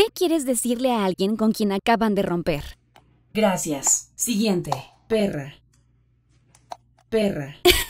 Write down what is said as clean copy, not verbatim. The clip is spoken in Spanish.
¿Qué quieres decirle a alguien con quien acaban de romper? Gracias. Siguiente. Perra. Perra.